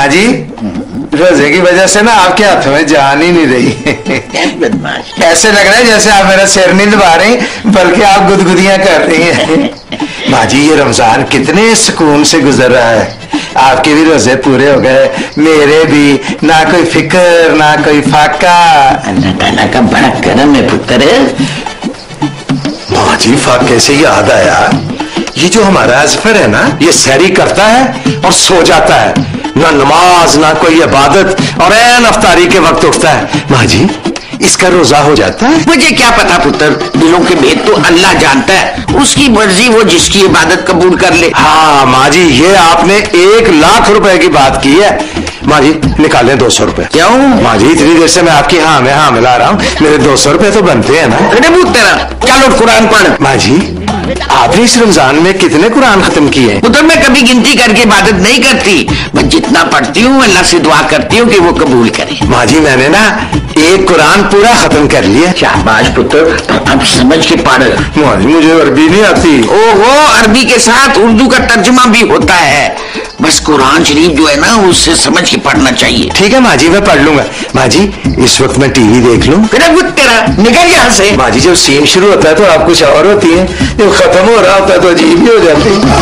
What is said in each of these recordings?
माँ जी, रोजे की वजह से ना आपके हाथों में जान ही नहीं रही। ऐसे लग रहा है जैसे आप मेरा सिर नहीं दबा रही, बल्कि आप गुदगुदियां कर रही हैं। माँ जी, ये रमजान कितने सुकून से गुजर रहा है। आपके भी रोजे पूरे हो गए, मेरे भी। ना कोई फिक्र, ना कोई फाका। अल्लाह ताला का बड़ा करम है पुत्र। माँ जी, फाके से याद आया, ये जो हमारा अजफर है ना, ये सैरी करता है और सो जाता है, ना नमाज ना कोई इबादत, और ऐन अफ्तारी के वक्त उठता है। माँ जी, इसका रोजा हो जाता है? मुझे क्या पता पुत्र, दिलों के भेद तो अल्लाह जानता है, उसकी मर्जी, वो जिसकी इबादत कबूल कर ले। हाँ माँ जी, ये आपने 1 लाख रुपए की बात की है। माँ जी, निकालें 200 रुपए। क्यों? माँ जी, इतनी देर से मैं आपकी हाँ में हाँ मिला रहा हूँ, मेरे 200 रुपए तो बनते हैं ना। अरे पुत्र, चलो कुरान पढ़। माँ जी, आपने इस रमजान में कितने कुरान खत्म किए? पुत्र, मैं कभी गिनती करके इबादत नहीं करती, बस जितना पढ़ती हूँ अल्लाह से दुआ करती हूँ कि वो कबूल करे। माँ जी, मैंने ना 1 कुरान पूरा खत्म कर लिया। शाबाश पुत्र, अब समझ के पढ़। माँ जी, मुझे अरबी नहीं आती। ओहो, अरबी के साथ उर्दू का तर्जुमा भी होता है, बस कुरान शरीफ जो है ना उससे समझ के पढ़ना चाहिए। ठीक है माँ जी, मैं पढ़ लूंगा। माँ जी, इस वक्त मैं टीवी देख लूं? तेरा निकल यहाँ से। माँ जी, जब सीन शुरू होता है तो आप कुछ और होती है, जब खत्म हो रहा होता है तो अजीब ही हो जाती है।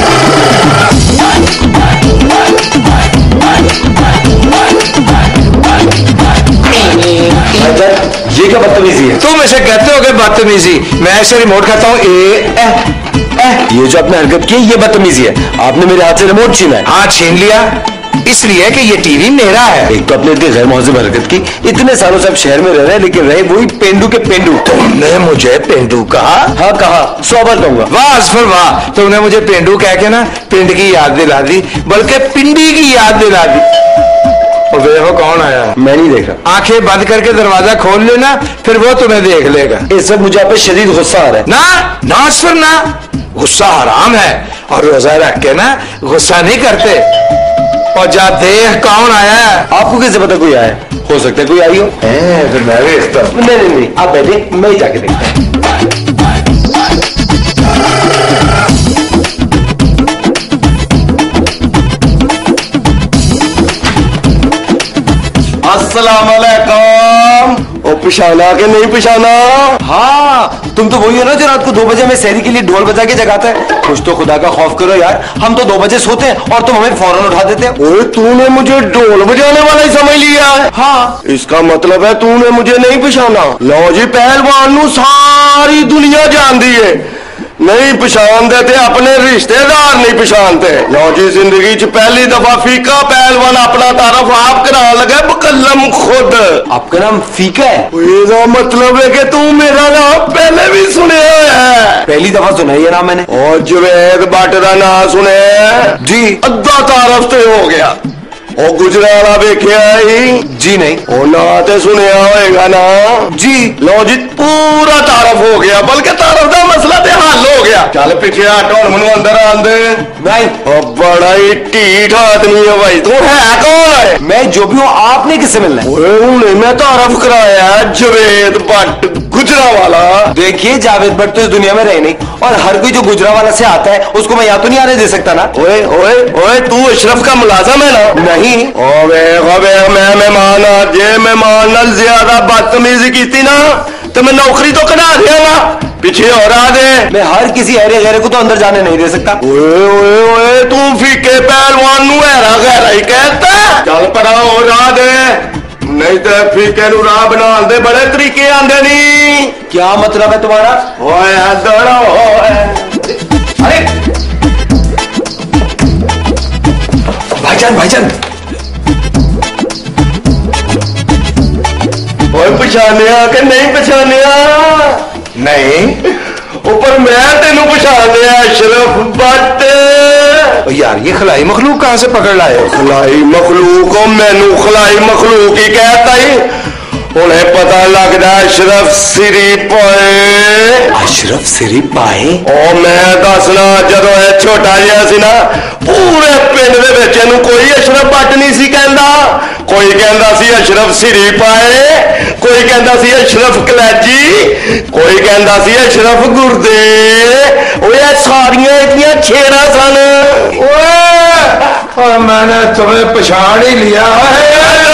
ये क्या बदतमीजी है? तुम ऐसे कहते हो कि बदतमीजी? मैं ऐसे रिमोट खाता हूँ। ये जो आपने हरकत की, ये बदतमीजी है। आपने मेरे हाथ से रिमोट छीना है। हाँ, छीन लिया इसलिए कि ये टीवी मेरा है। एक तो अपने इतनी गैर महज़ब हरकत की, इतने सालों से आप शहर में रह रहे हैं, लेकिन रहे वही पेंडू के पेंडू। तुमने मुझे पेंडू कहा? हाँ कहा, 100 बार कहूंगा। वाह असफर वाह, तुमने मुझे पेंडू कह के ना पिंड की याद दिला दी, बल्कि पिंडी की याद दिला दी। और देखो कौन आया। मैं नहीं देख रहा। आंखें बंद करके दरवाजा खोल लेना, फिर वो तुम्हें देख लेगा। इस वक्त मुझे आप पे शदीद गुस्सा आ रहा है। ना असफर ना, गुस्सा हराम है, और रोजा रख के ना गुस्सा नहीं करते। और जा देख कौन आया है। आपको कैसे पता कोई आया है? हो सकता है कोई आई हो। फिर मैं भी नहीं, आप बैठे, मैं ही जाके देखता हूं। अस्सलाम वालेकुम। ओ पिशाना के नहीं पिशाना? हाँ, तुम तो वही हो ना जो रात को 2 बजे हमें सहरी के लिए ढोल बजा के जगाता है। कुछ तो खुदा का खौफ करो यार, हम तो 2 बजे सोते हैं और तुम हमें फौरन उठा देते हैं। ओए, तूने मुझे ढोल बजाने वाला ही समझ लिया है? हाँ, इसका मतलब है तूने मुझे नहीं पहचाना। लो जी, पहलवान नू सारी दुनिया जानती है, नहीं पहचान देते, अपने रिश्तेदार नहीं पहचानते। लो जी, जिंदगी च पहली दफा फीका पहलवान अपना तारफ आप करा लगा बकलम खुद। आपका नाम फीका है? इसका मतलब है कि तू मेरा नाम पहले भी सुने है। पहली दफा सुना है ये नाम मैंने। और जुवेद भट्ट का नाम सुने जी। अद्धा तारफ तो हो गया। और गुजराला वेख्या ही? जी नहीं। ओ ना ते सुनिया होएगा ना? जी। लो जी, पूरा तारफ हो गया, बल्कि तारफ का मसला ते हल हो गया। चल पीछे हट, और मनु अंदर आंदे। नहीं। और बड़ा ही ढीठ आदमी है भाई। तू है कौन है? मैं जो भी हूँ, आपने किससे मिलना है? ओए, मैं तारफ कराया जुवेद भट्ट गुजरावाला। देखिए, जावेद भट्ट तो इस दुनिया में रहे नहीं, और हर कोई जो गुजरावाला से आता है उसको मैं यहाँ तो नहीं आने दे सकता ना। ओए ओए ओए, तू अशरफ का मुलाजिम है ना? नहीं। मैं मेहमान जे मेहमान नाल ज्यादा बदतमीजी की ना तो मैं नौकरी तो करा देगा। पीछे और आ दे। मैं हर किसी हरे गहरे को तो अंदर जाने नहीं दे सकता। ओए ओए ओए, तू फीके पहलवान नू हैरा गहरा ही कहता। चल पड़ा और आ दे, नहीं तो फीके नू राह बना दे, बड़े तरीके आंदे नहीं। क्या मतलब है तुम्हारा? ओए दौड़ो। अरे भाईजान, ओए, पछानिया कि नहीं पछानिया? नहीं। ऊपर मैं तेनू पछानिया, अशरफ भट्ट। यार, ये खलाई मखलूक कहां से पकड़ लाए हो? खलाई मखलूक हो? मैनू खलाई मखलूक ही कहता ही। उन्हें पता लगता अशरफ सिरी पाए। अशरफ सिरी पाए? और मैं दसना, जदों यह छोटा जिहा सी ना, पूरे पिंड दे विच इहनूं कोई अशरफ भट्ट नहीं सी कहंदा। कोई कहंदा सी अशरफ सिरी पाए, कोई कहंदा सी अशरफ कलैजी, कोई कहंदा सी अशरफ गुरदे। ओए, सारियां इहदियां छेड़ां सन। ओए और मैंने तुम्हें पछाड़ ही लिया है।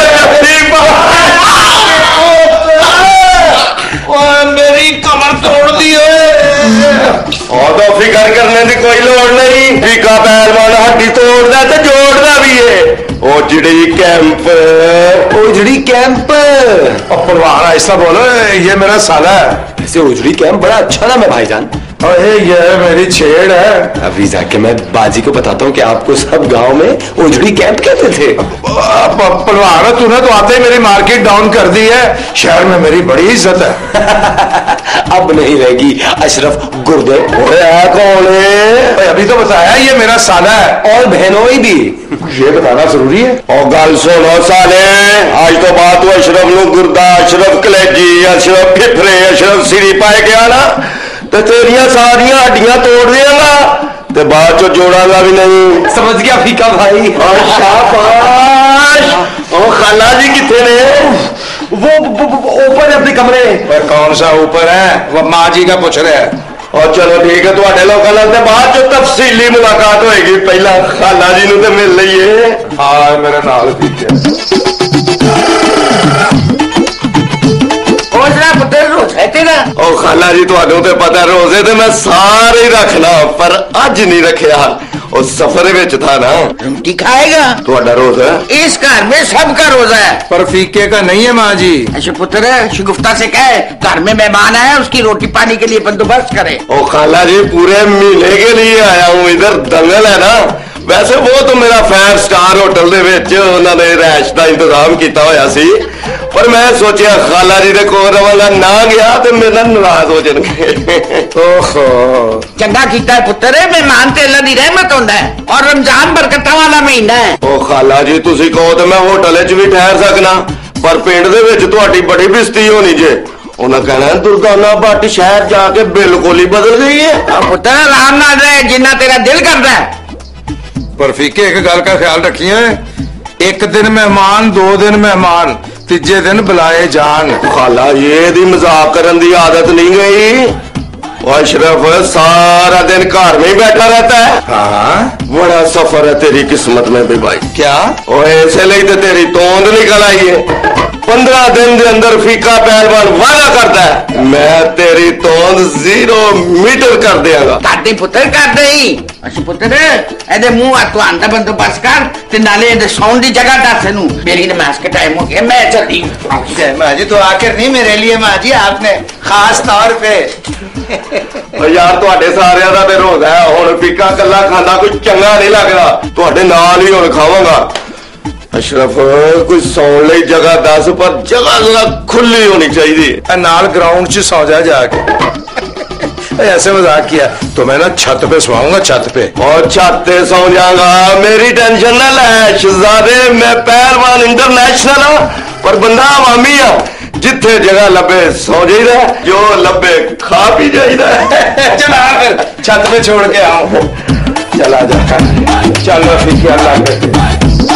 मेरी कमर तोड़ दी है। और तो फिक्र करने की कोई लोड़ नहीं, फीका पहलवान हड्डी तोड़ना तो जोड़ना भी है। ओजड़ी कैंप, ओजड़ी कैंप। और पलवान ऐसा बोलो, ये मेरा साला है। ऐसे ओजड़ी कैंप बड़ा अच्छा नाम है भाईजान। अरे ये मेरी छेड़ है। अभी जाके मैं बाजी को बताता हूँ कि आपको सब गांव में ओजड़ी कैंप कहते थे। पलवान तूने तो आते ही मेरी मार्केट डाउन कर दी है। शहर में मेरी बड़ी इज्जत है। अब नहीं रहेगी। अशरफ गुर्दे कौन है? अभी तो बताया ये मेरा साला है। और बहनोई भी ये बताना जरूरी है। और गल सुनो साले, आज तो बात हो अशरफ नु गुर्दा, अशरफ कलेजी, अशरफ फिफरे, अशरफ सिरी पाए गया ना तो तेरिया सारिया हड्डियां तोड़ देगा तो बाद चो जोड़ागा भी नहीं। समझ गया फीका भाई। और शाबाश। और खाला जी कितने ने? वो ऊपर अपने कमरे। पर कौन सा ऊपर है? वो माँ जी का पूछ रहे हैं। और चलो ठीक है, थोड़े लोगों से बाद जो तफसीली मुलाकात होगी। पहला खाला जी नु तो मिल लीए। हाँ मेरे नाल भी और खाला जी तो पता रोजे तो मैं सारे ही रखना पर अज नहीं रखा। और सफर विच था ना। रोटी खाएगा? थोड़ा रोजा इस घर में सबका रोजा है, पर फीके का नहीं है माँ जी। ऐसे पुत्र शिगुफ्ता से कहे घर में मेहमान आया, उसकी रोटी पानी के लिए बंदोबस्त करे। ओ खाला जी पूरे महीने के लिए आया हूँ, इधर दंगल है ना। वैसे वो तो मेरा 5 स्टार होटल दे विच उन्होंने रैश का इंतजाम किया होया सी, पर मैं सोचा खाला जी दे कोल रवांगा, ना गया तो मेरे नाराज हो जाएंगे। ओहो चंगा कीता है पुत्र, मेहमान ते अल्लाह दी रहमत होंदा है और रमजान बरकतां वाला महीना है। ओ खाला जी तुसी कहो तो मैं होटल च भी ठहर सकना, पर पिंड दे विच तुहाडी बड़ी बेइज्जती होनी जे। उन्हें कहना दुर्गाना भट्ट शहर जाके बिल्कुल ही बदल गई है। पुत्र आराम नाल रहे जिन्ना तेरा दिल करता है। पर फीके एक गल का ख्याल रखिए, एक दिन मेहमान, 2 दिन मेहमान, तीजे दिन बुलाए जान। खाला ये दी मजाक करने की आदत नहीं गई। अशरफ सारा दिन घर में ही बैठा रहता है। हाँ बड़ा सफर है तेरी किस्मत में भी भाई। क्या? और इसलिए तो तेरी तोंद निकल आई है। 15 दिन के अंदर फीका पहलवान वादा करता है मैं तेरी तोंद 0 मीटर कर देगा। करते पुत्र करते ही। अच्छा पुत्र ए मुंह हाथ आंदा बंदोबस्त कर ते नाले ए सौन दी जगह दस नू। मेरी नमाज के टाइम हो गया, मैं चली। माँ जी तो आखिर नहीं मेरे लिए माँ जी आपने खास तौर पे। यार तुहाडे सारियां दा ते रोज़ा है, हुण फीका कल्ला खाना कोई चंगा नहीं लगदा, तुहाडे नाल ही हुण खावांगा। अशरफ कोई सौन लई जगह दस, पर जगह जरा खुली होनी चाहिए। नाल ग्राउंड च सौ जाके। ऐसे मजाक किया तो मैं ना छत पे सोऊंगा, छत पे। और छत पे सौ जाऊंगा, मेरी टेंशन ना ले शहजादे, मैं पहलवान इंटरनेशनल हाँ, पर बंदा अवामी हाँ। जिथे जगह लबे सौ जाइदा, जो लबे खा पी जाइदा। चला फिर छत पे छोड़ के आओ। चला जा, चलो फिर अल्लाह।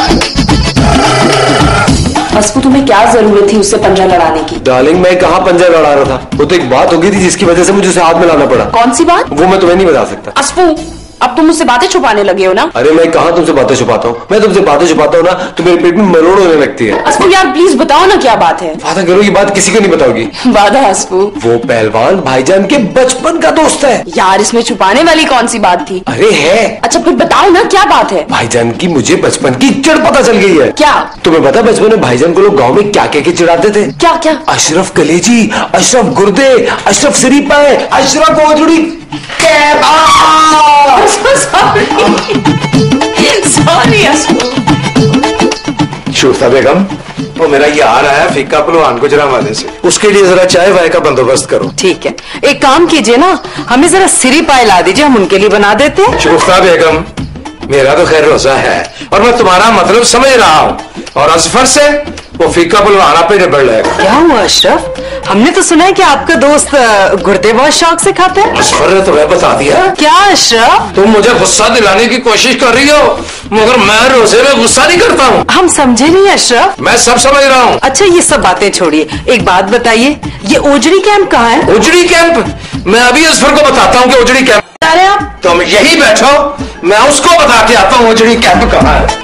असफू तुम्हें क्या जरूरत थी उससे पंजा लड़ाने की? डार्लिंग मैं कहाँ पंजा लड़ा रहा था, वो तो एक बात हो गई थी जिसकी वजह से मुझे उसे हाथ मिलाना पड़ा। कौन सी बात? वो मैं तुम्हें नहीं बता सकता। असफू अब तुम मुझसे बातें छुपाने लगे हो ना? अरे मैं कहाँ तुमसे बातें छुपाता हूँ, मैं तुमसे बातें छुपाता हूँ ना तो मेरे पेट में मरोड़ होने लगती है। असफू यार प्लीज बताओ ना क्या बात है। वादा करो ये बात किसी को नहीं बताओगी। वादा असफू? वो पहलवान भाईजान के बचपन का दोस्त है। यार इसमें छुपाने वाली कौन सी बात थी? अरे है। अच्छा फिर बताओ ना क्या बात है। भाईजान की मुझे बचपन की जड़ पता चल गई है। क्या? तुम्हें पता बचपन में भाईजान को लोग गाँव में क्या कह के चिढ़ाते थे? क्या क्या? अशरफ कलेजी, अशरफ गुर्दे, अशरफ सिरी पाए, अशरफ ओजड़ी। सॉरी असफू। शूफता बेगम, वो मेरा यार आया फीका पहलवान गुजरावाले से, उसके लिए जरा चाय वाय का बंदोबस्त करो। ठीक है, एक काम कीजिए ना, हमें जरा सिरी पाए ला दीजिए, हम उनके लिए बना देते हैं। शूफता बेगम मेरा तो खैर रोजा है और मैं तुम्हारा मतलब समझ रहा हूँ, और असफर से वो फीका पहलवान पे निबड़ लेगा। क्या हुआ अशरफ? हमने तो सुना है कि आपका दोस्त गुर्दे बहुत शौक से खाता है। असफर ने तुम्हें बता दिया? क्या अशरफ? तुम मुझे गुस्सा दिलाने की कोशिश कर रही हो, मगर मैं रोजे में गुस्सा नहीं करता हूँ। हम समझे नहीं अशरफ। मैं सब समझ रहा हूँ। अच्छा ये सब बातें छोड़िए, एक बात बताइए, ये ओजड़ी कैंप कहाँ है? ओजड़ी कैंप? मैं अभी असफर को बताता हूँ कि ओजड़ी कैंप। अरे आप तुम यही बैठो, मैं उसको बता के आता हूँ जी कैंप कहाँ है।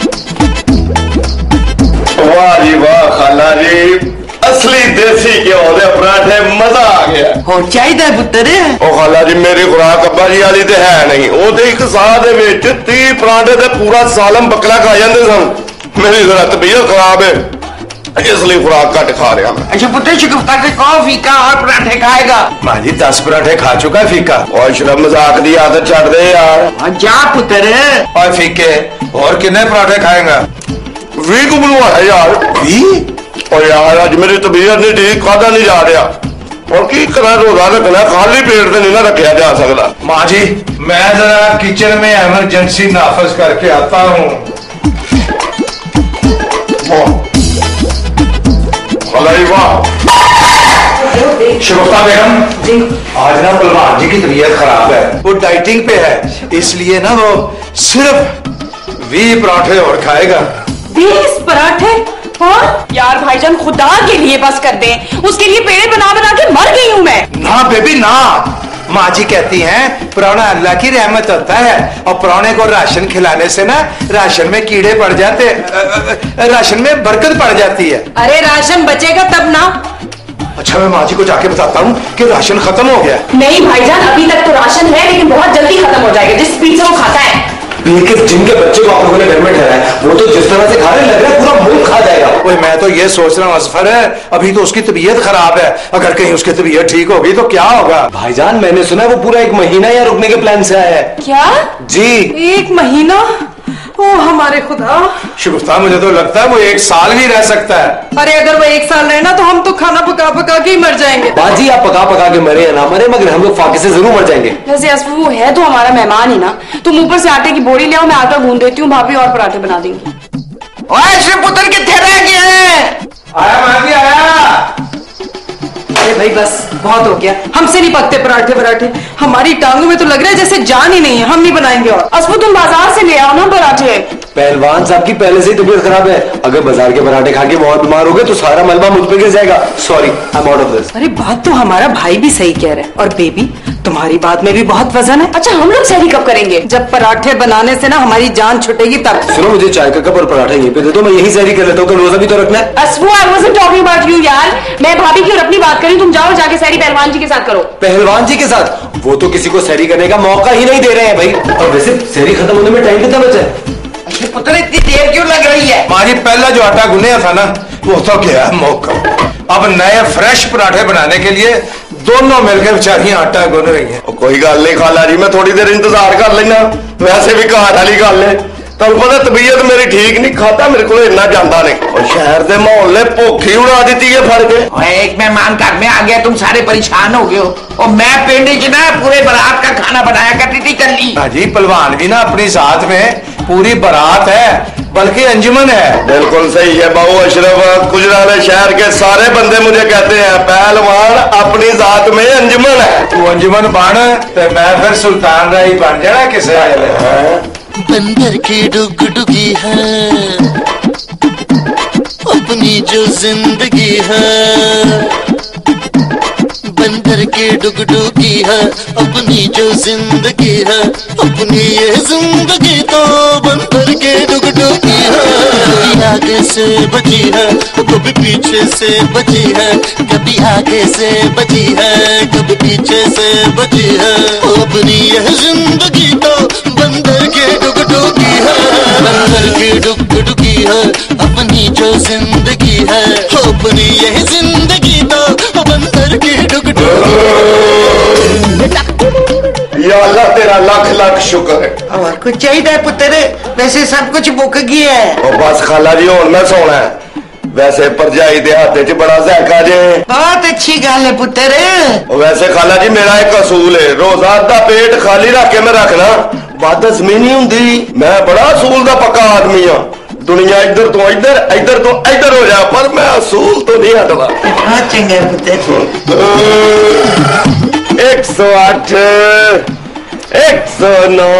वाह जी वाह खाला जी, असली देसी घ्यो दे पराठे, मजा आ गया। हो चाहिए पुत्र। ओ खाला जी मेरी खुराक अब्बा जी वाली ते है नहीं, वो तो एक साल दे विच 30 पराठे ते पूरा सालम बकला खा जाते सन। मेरी जरा तबीयत खराब है, इसलिए खुराक घट खा रहा मैं। अच्छा पुत्र शगुफ्ता के कहो फीका और पराठे खाएगा। माँ जी 10 पराठे खा चुका है फीका। और शर्म मजाक दी आदत छड़ दे यार। जा पुत्र। और फीके और कितने पराठे खाएगा? 20 को है यार। 20? और यार आज मेरी तबीयत नहीं ठीक, खादा नहीं जा रहा और की करा, रोजा रखना, खाली पेट से नहीं ना रखा जा सकता। माँ जी मैं जरा किचन में इमरजेंसी नाफज करके आता हूँ। शगुफ्ता बेगम, आज ना पहलवान जी की तबीयत खराब है, वो डाइटिंग पे है, इसलिए ना वो सिर्फ 20 पराठे और खाएगा। 20 पराठे? और यार भाईजान खुदा के लिए बस कर दें, उसके लिए पेड़े बना बना के मर गई हूँ मैं। ना बेबी ना, माँ जी कहती हैं प्राणा अल्लाह की रहमत होता है और प्राणे को राशन खिलाने से ना राशन में कीड़े पड़ जाते, राशन में बरकत पड़ जाती है। अरे राशन बचेगा तब ना। अच्छा मैं माँ जी को जाके बताता हूँ कि राशन खत्म हो गया। नहीं भाईजान अभी तक तो राशन है, लेकिन बहुत जल्दी खत्म हो जाएगा जिस स्पीड से वो खाता है। लेकिन जिनके बच्चे को आप लोगों ने घर में ठहराया है वो तो जिस तरह से खा रहे लग रहा है पूरा मुल्क खा जाएगा। ओए मैं तो ये सोच रहा हूँ असफर है, अभी तो उसकी तबीयत खराब है, अगर कहीं उसकी तबीयत ठीक होगी तो क्या होगा? भाईजान मैंने सुना है वो पूरा 1 महीना यहाँ रुकने के प्लान से आया है। क्या जी 1 महीना? ओ हमारे खुदा। शगुफ्ता मुझे तो लगता है वो 1 साल भी रह सकता है। अरे अगर वो 1 साल रहे ना तो हम तो खाना पका पका के ही मर जाएंगे। बाजी आप पका पका के मरे या ना मरे मगर हम लोग फाके से जरूर मर जाएंगे। वैसे असफर वो है तो हमारा मेहमान ही ना, तुम ऊपर से आटे की बोरी ले आओ, मैं आटा गूंद देती हूँ, भाभी और पराठे बना देंगी। ओए पुत्र कितने रह गए? आया माँ जी आया। अरे भाई बस बहुत हो गया, हमसे नहीं पकते पराठे पराठे, हमारी टांगों में तो लग रहा है जैसे जान ही नहीं है, हम नहीं बनाएंगे। और असफर तुम बाजार से ले आओ ना पराठे। पहलवान साहब की पहले से ही तबीयत खराब है, अगर बाजार के पराठे खा के बहुत बीमार हो गए तो सारा मलबा मुझ पे गिर जाएगा। Sorry I am out of this. अरे बात तो हमारा भाई भी सही कह रहा है, और बेबी तुम्हारी बात में भी बहुत वजन है। अच्छा हम लोग सहरी कब करेंगे? जब पराठे बनाने से ना हमारी जान छुटेगी तब। सुनो मुझे चाय का कप और पराठा यहीं पे दे दो, मैं यही सहरी कर लेता हूँ, कल रोजा भी तो रखना है। असफू I wasn't talking about you यार, मैं भाभी की और अपनी बात करी, तुम जाओ जाके सहरी पहलवान जी के साथ करो। पहलवान जी के साथ? वो तो किसी को सहरी करने का मौका ही नहीं दे रहे हैं भाई। और वैसे सहरी खत्म होने में टाइम कितना बचा है? पुत्र इतनी देर क्यों लग रही है? माँ जी पहला जो आटा गुनेया था ना वो तो गया मौका, अब नए फ्रेश पराठे बनाने के लिए दोनों मिलकर बेचारियां आटा गुन रही हैं। कोई गल नहीं खाला जी, मैं थोड़ी देर इंतजार कर लेना, वैसे भी घर वाली गल है, तुम पता तबीयत मेरी ठीक नहीं, खाता मेरे को इतना जाता नहीं और शहर के माहौल ने भुख ही उड़ा दी है फड़ के। ओए एक मेहमान घर में आ गया, तुम सारे परेशान हो गए हो, और मैं पिंड च ना पूरे बारात का खाना बनाया करती थी कल्ली। हाँ जी पहलवान भी ना अपनी साथ में पूरी बारात है, बल्कि अंजुमन है। बिल्कुल सही है बाबू अशरफ, गुजरात शहर के सारे बंदे मुझे कहते हैं पहलवान अपनी जात में अंजुमन है। तू अंजुमन बन तो मैं फिर सुल्तान राही बन जाना किसे आए। बंदर की डुगडुगी है अपनी जो जिंदगी है, बंदर की डुगडुगी है अपनी जो जिंदगी है, अपनी ये जिंदगी तो बंदर के डुगडुगी है। कभी आगे से बची है कभी पीछे से बची है, कभी आगे से बची है कभी पीछे से बची है, अपनी ये जिंदगी तो बंदर के डुगडुगी है, बंदर की डुगडुगी है अपनी जो जिंदगी है, अपनी ये जिंदगी तो बंदर की डुगडुगी। या अल्लाह तेरा लाख लाख शुक्र है। और कुछ चाहिए पुत्र? वैसे सब कुछ मुक गया है। और बस खाला जी हुण मैं सोना है, वैसे परजाई दे हाथ च बड़ा जैका जे। बहुत अच्छी गल है पुत्र। वैसे खाला जी मेरा एक असूल है, रोजा अद्धा पेट खाली रख के मैं रखना, बात जमीन नहीं हुंदी, मैं बड़ा असूल का पक्का आदमी हाँ, दुनिया इधर तो इधर इधर तो इधर हो जाए पर मैं असूल तो नहीं हटवा। बहुत चंगा पुत्र। 108 109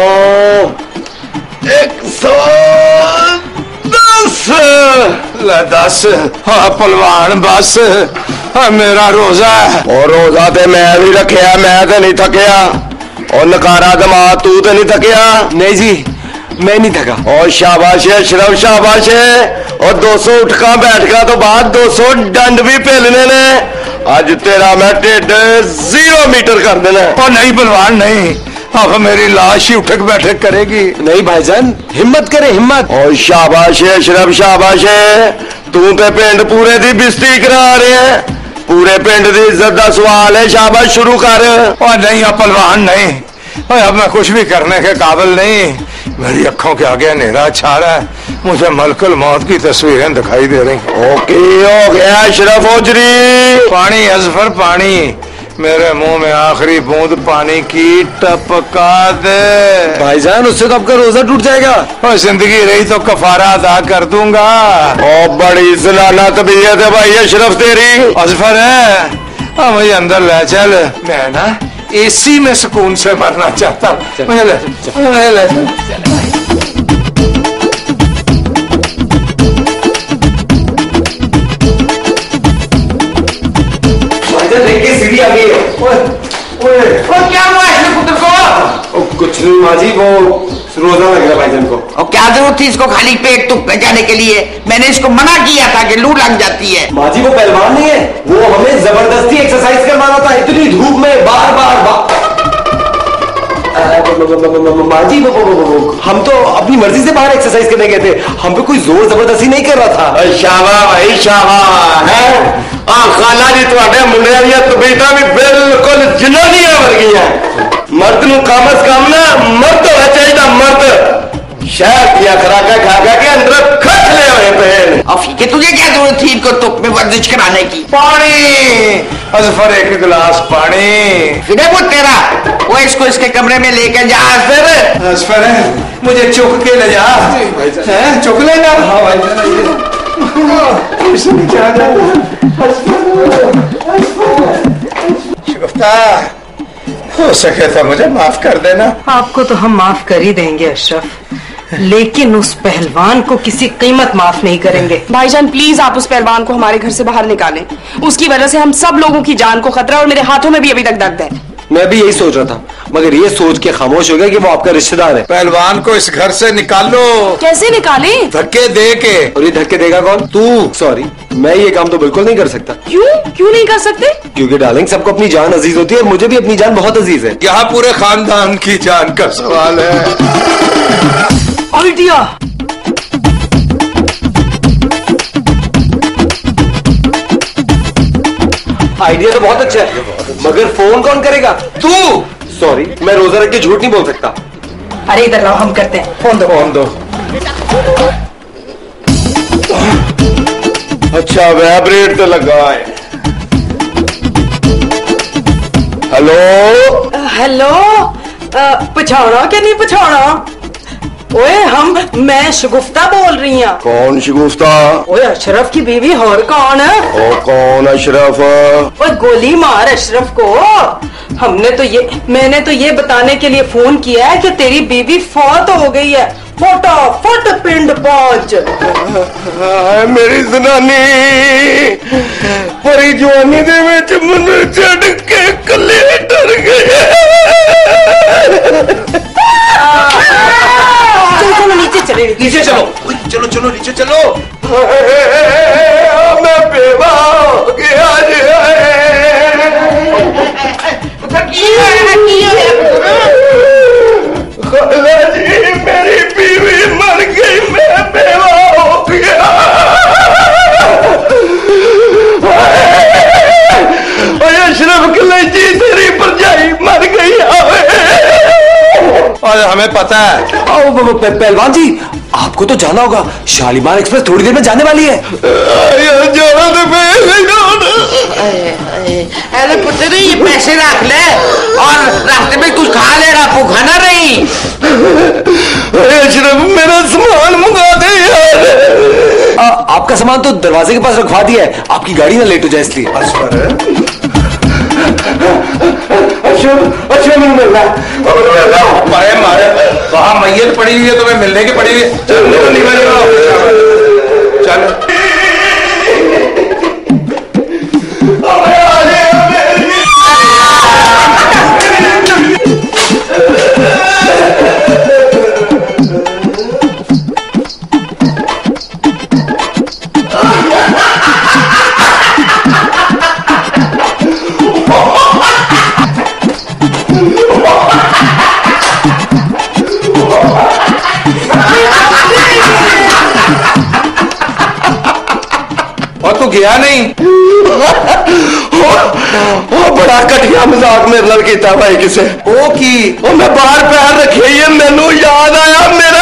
10 हाँ पहलवान बस हाँ मेरा रोजा है। और रोजा ते मैं भी रखिया, मैं तो नहीं थकिया, और नकारा दमा तू तो नहीं थकिया? नहीं जी मैं नहीं थका। और शाबाश है अशरफ, शाबाश है। और 200 उठका बैठका तो बाद 200 डंड भी पेलने ने। आज तेरा मैं टेढ़ 0 मीटर कर देना। और नहीं बलवान नहीं, अब मेरी लाश ही उठक बैठक करेगी। नहीं भाईजान, हिम्मत करे हिम्मत। और शाबाश है अशरफ, शाबाश है। तू ते पिंड पूरे दी बिस्ती करा रहे हैं, पूरे पिंड दी इज्जत दा सवाल है। शाबाश, शुरू कर। और नहीं अब पहलवान नहीं, अब मैं कुछ भी करने के काबिल नहीं। मेरी आंखों के आगे अंधेरा छा रहा है, मुझे मलकुल मौत की तस्वीरें दिखाई दे रही। ओके हो गया अशरफ ओजरी। पानी अजफर पानी, मेरे मुंह में आखिरी बूंद पानी की टपका दे। भाईजान उससे तो आपका रोजा टूट जाएगा। और जिंदगी रही तो कफारा अदा कर दूंगा। और बड़ी जलाना तबीयत है भाई अशरफ तेरी। अजफर है, हाँ मुझे अंदर ले चल, मैं ना एसी में सुकून से मरना चाहता हूँ। मुझे ले देखिए सीढ़ी आ गई है। क्या हुआ इसमें पुत्र को? कुछ नहीं माँ जी, वो रोजा लग रहा भाईजान को। और क्या जरूरत थी इसको खाली पेट तुक जाने के लिए? मैंने इसको मना किया था कि लू लग जाती है। माँ जी वो पहलवान नहीं है, वो हमें जबरदस्ती एक्सरसाइज करवाना था इतनी धूप में बार बार। माँ जी वो हम तो अपनी मर्जी से बाहर एक्सरसाइज करने गए थे, हम पे कोई जोर जबरदस्ती नहीं कर रहा था। शाबा भाई शाबा है। खाला जी तुहाडे मुंडियां दी तबीयतां भी बिल्कुल जनानियां वर्गियां। मर्द नूं कम अज कम ना मर्द होना चाहिए, मर्द। शहर दिया खुराका खा के अंदर खटले हुए पे। अफीके तुझे क्या जरूरत थी इनको तुक में वर्जिश कराने की? पानी अजफर, एक गिलास पानी। फिर वो तेरा, वो इसको इसके कमरे में लेकर जा। फिर अजफर है, मुझे चुक के ले जा। चुक लेगा? हाँ भाई शुगुफ्ता, हो सके तो मुझे माफ कर देना। आपको तो हम माफ कर ही देंगे अशरफ, लेकिन उस पहलवान को किसी कीमत माफ नहीं करेंगे। भाईजान प्लीज आप उस पहलवान को हमारे घर से बाहर निकालें। उसकी वजह से हम सब लोगों की जान को खतरा, और मेरे हाथों में भी अभी तक दर्द है। मैं भी यही सोच रहा था, मगर ये सोच के खामोश हो गया कि वो आपका रिश्तेदार है। पहलवान को इस घर से निकालो। कैसे निकालें? धक्के दे के। और ये धक्के देगा कौन? तू। सॉरी, मैं ये काम तो बिल्कुल नहीं कर सकता। क्यों नहीं कर सकते? क्योंकि डार्लिंग, सबको अपनी जान अजीज होती है और मुझे भी अपनी जान बहुत अजीज है। यहाँ पूरे खानदान की जान का सवाल है। आइडिया। आइडिया तो बहुत अच्छा है, मगर फोन कौन करेगा? तू। सॉरी, मैं रोजा रख के झूठ नहीं बोल सकता। अरे इधर लाओ, हम करते हैं। फोन दो। फोन दो। अच्छा, वाइब्रेट तो लगा है। हेलो हेलो, पछाड़ा क्या नहीं पछाड़ा? ओए मैं शगुफ्ता बोल रही हूँ। कौन शगुफ्ता? ओए अशरफ की बीवी और कौन है? ओ कौन अशरफ? ओए गोली मार अशरफ को। मैंने तो ये बताने के लिए फोन किया है कि तेरी बीवी फौत हो गई है। फटाफट पिंड पहुंच। मेरी जनानी परी जवानी दे विच मैनू छड्ड के कल्ले डर गए। चलो नीचे चले। नीचे चलो, चलो चलो नीचे चलो। मैं बेवा हो गया। खाला जी, मेरी बीवी मर गई, मैं बेवा हो गया। अशरफ कलेजी तेरी भरजाई मर गई। और हमें पता है। पहलवान जी, आपको तो जाना होगा, शालीमार एक्सप्रेस थोड़ी देर में जाने वाली है। अरे पुत्र, ये पैसे रख ले और रास्ते में कुछ खा लेना, भूखा ना रही। अशरफ, मेरा सामान मंगा दे यार। आपका सामान तो दरवाजे के पास रखवा दिया है, आपकी गाड़ी ना लेट हो जाए इसलिए। मारे वहां मैयत पड़ी हुई है, तुम्हें मिलने की पड़ी हुई है। चल गया नहीं। ओ बड़ा घटिया मजाक मेरे नाल कीता भाई किसे। ओ की ओ मैं बाहर पैर रखे ही मैनू याद आया मेरा